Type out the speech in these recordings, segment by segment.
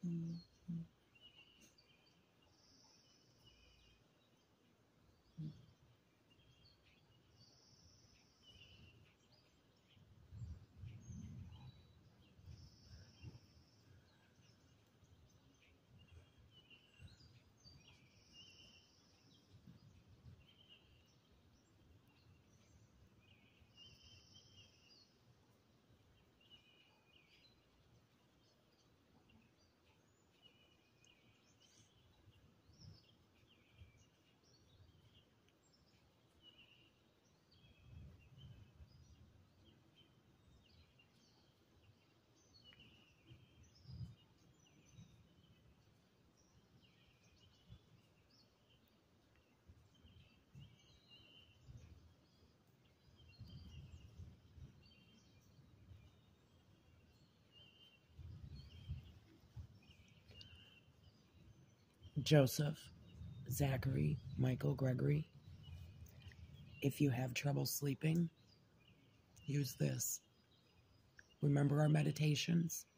Joseph, Zachary, Michael, Gregory, if you have trouble sleeping, use this. Remember our meditations?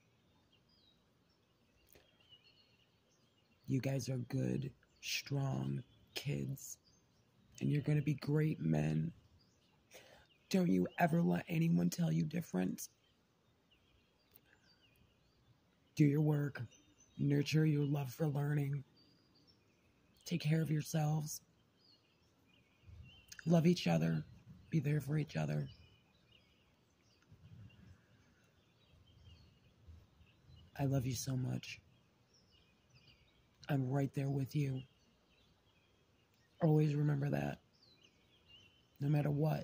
You guys are good, strong kids, and you're going to be great men. Don't you ever let anyone tell you different. Do your work. Nurture your love for learning. Take care of yourselves. Love each other. Be there for each other. I love you so much. I'm right there with you. Always remember that. No matter what.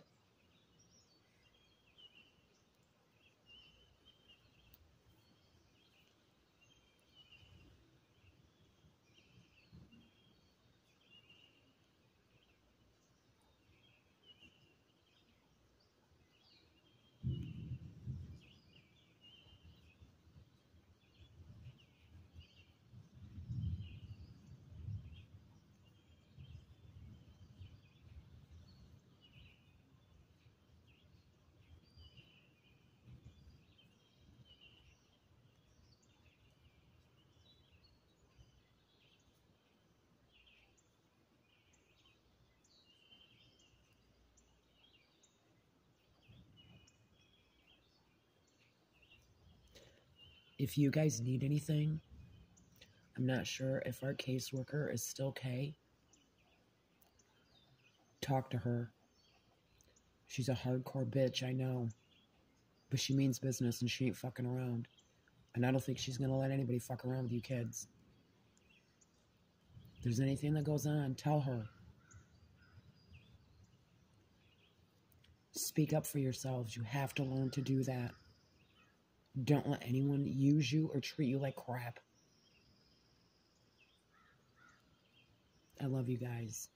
If you guys need anything, I'm not sure if our caseworker is still Kay. Talk to her. She's a hardcore bitch, I know. But she means business and she ain't fucking around. And I don't think she's gonna let anybody fuck around with you kids. If there's anything that goes on, tell her. Speak up for yourselves. You have to learn to do that. Don't let anyone use you or treat you like crap. I love you guys.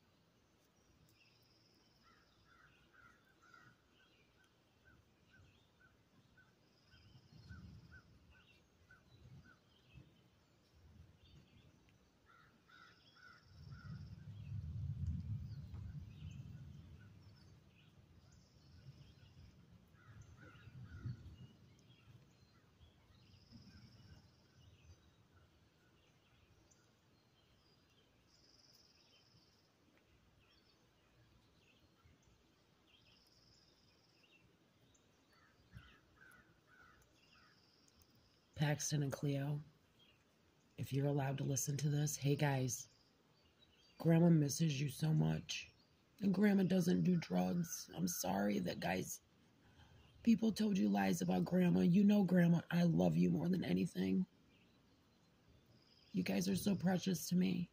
Paxton and Cleo, if you're allowed to listen to this, hey guys, Grandma misses you so much. And Grandma doesn't do drugs. I'm sorry that, guys, people told you lies about Grandma. You know, Grandma, I love you more than anything. You guys are so precious to me.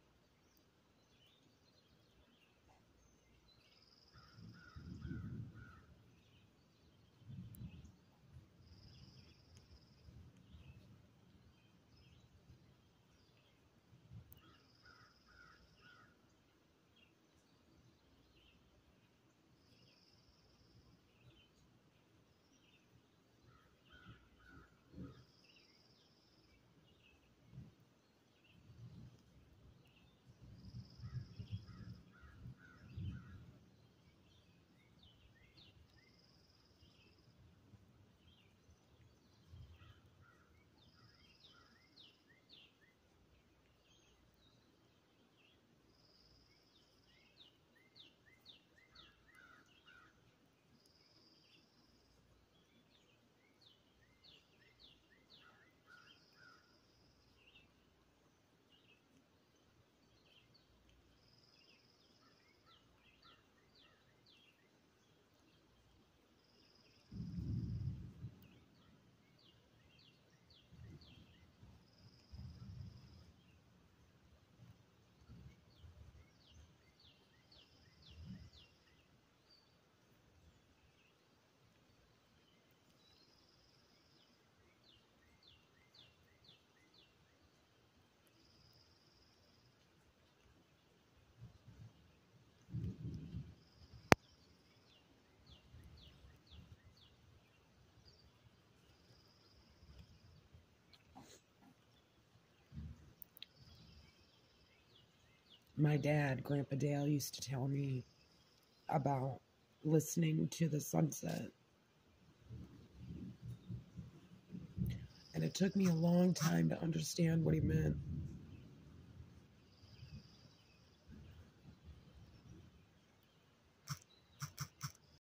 my dad, Grandpa Dale, used to tell me about listening to the sunset. And it took me a long time to understand what he meant.